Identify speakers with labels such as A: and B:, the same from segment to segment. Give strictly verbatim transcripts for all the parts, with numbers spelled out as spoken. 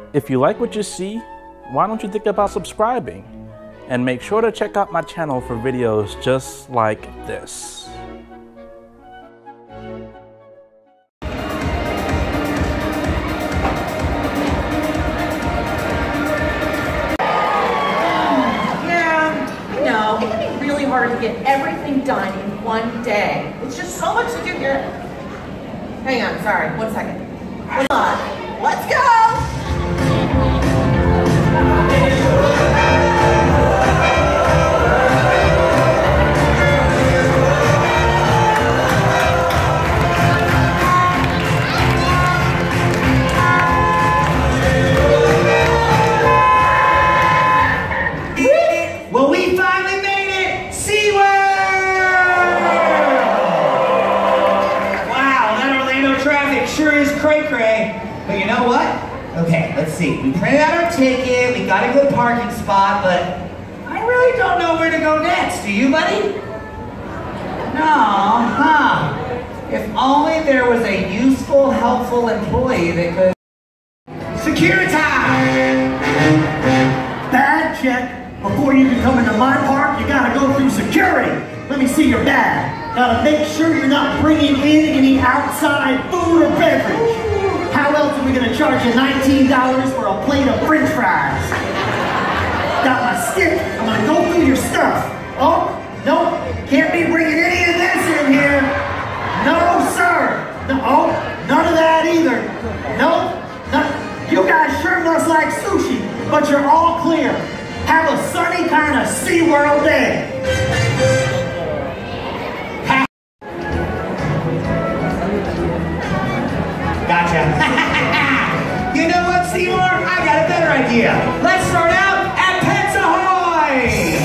A: If you like what you see, why don't you think about subscribing? And make sure to check out my channel for videos just like this.
B: Hard to get everything done in one day. It's just so much to do here. Hang on, sorry, one second. Hold on, let's go!
C: Well, we finally made it! Seaworld! Wow, that Orlando traffic sure is cray-cray. But you know what? Okay, let's see. We printed out our ticket, we got a good parking spot, but I really don't know where to go next. Do you, buddy? No, huh? If only there was a useful, helpful employee that could... Security!
D: Bag check. Before you can come into my park, you gotta go through security. Let me see your bag. Gotta make sure you're not bringing in any outside food or beverage. How else are we gonna charge you nineteen dollars for a plate of french fries? Got my stick, I'm gonna go through your stuff. Oh, nope, can't be bringing any of this in here. No, sir. No, oh, none of that either. Nope, no, you guys sure must like sushi, but you're all clear. Have a sunny kind of SeaWorld day.
C: Gotcha. You know what, Seymour? I got a better idea. Let's start out at Pets Ahoy!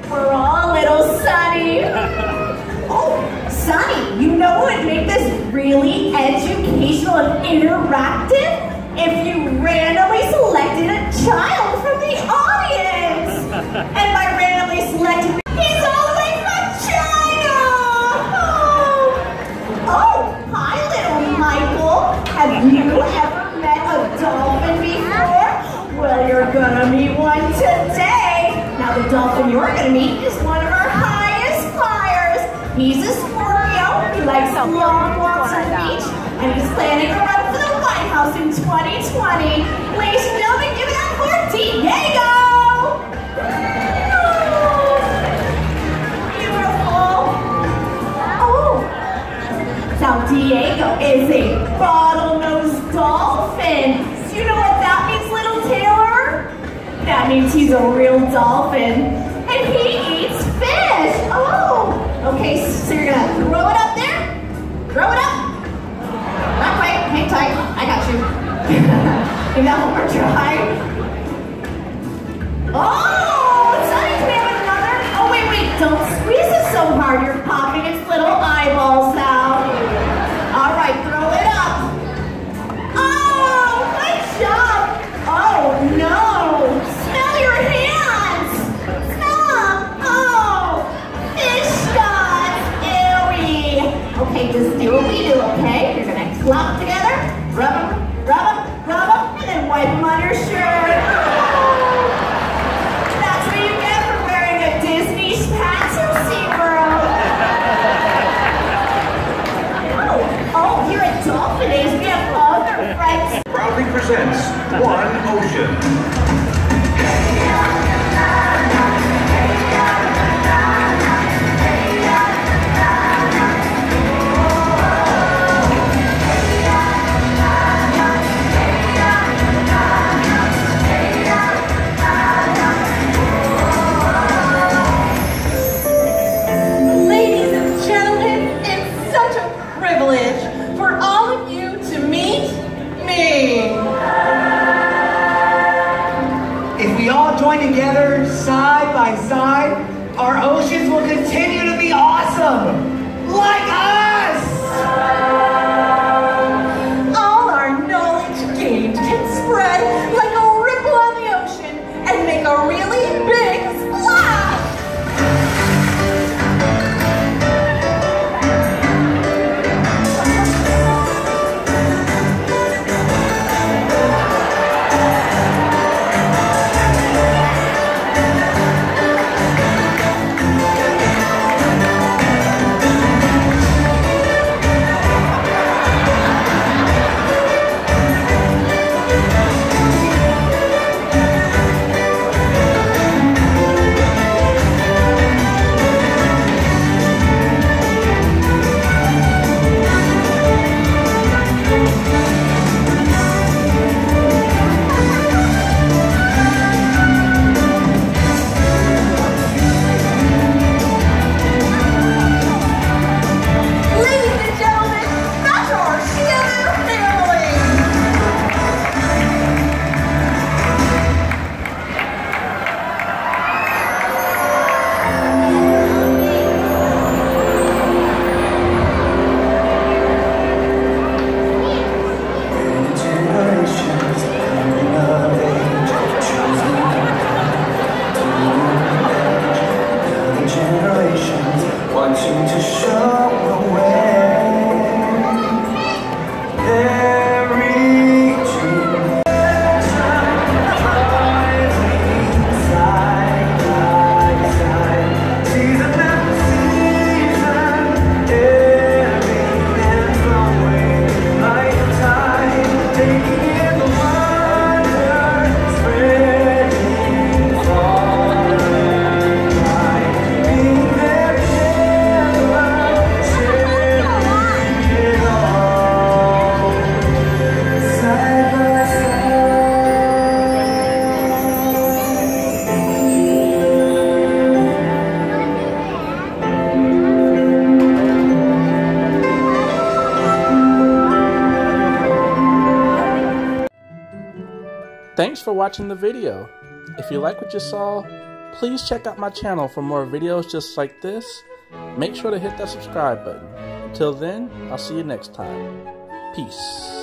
B: We're all a little sunny. Oh, Sunny, you know what would make this really educational and interactive? If you randomly selected a child from the audience. And by randomly selected, he's all the way from China. Oh, oh hi, little Michael. Have you ever met a dolphin before? Well, you're gonna meet one today. Now, the dolphin you're gonna meet is one of our highest flyers. He's a Scorpio. He likes long walks on the beach, and he's planning to run for the White House in twenty twenty. Ladies and gentlemen, give it up for Diego! Oh, beautiful. Oh, now Diego is a bottlenose dolphin. Do you know what that means, little Taylor? That means he's a real dolphin. And he eats fish. Oh, okay, so you're gonna throw it up there? Throw it up. Not quite, hang tight, I got you. Give that one more try. Oh, Sunny, can we have another? Oh, wait, wait, don't squeeze it so hard. You're popping its little eyeballs out. All right, throw it up. Oh, good job. Oh, no. Smell your hands. Smell them. Oh, fish guts. Ewy. Okay, just do what we do, okay? You're going to clap together, rub them, rub them, rub them, and then wipe them on your shirt. Oh, that's what you get for wearing a Disney hat to SeaWorld. Oh, oh, here at Dolphin Days, we have other friends.
E: Proudly presents One Ocean.
B: Ladies and gentlemen, it's such a privilege for all of you to meet me.
C: If we all join together, side by side, our oceans will continue to be awesome. Like us!
B: All our knowledge gained can spread like a ripple on the ocean and make a really big splash. Ladies and gentlemen, that's our Seaworld family.
D: Generations coming of age, choosing other generations watching to show the way. They're reaching side by side, season after season, ebbing and flowing like the tide, taking in the wonder, spreading far and wide, being there together, sharing it all, side by side.
A: Thanks for watching the video. If you like what you saw, please check out my channel for more videos just like this. Make sure to hit that subscribe button. Until then, I'll see you next time. Peace.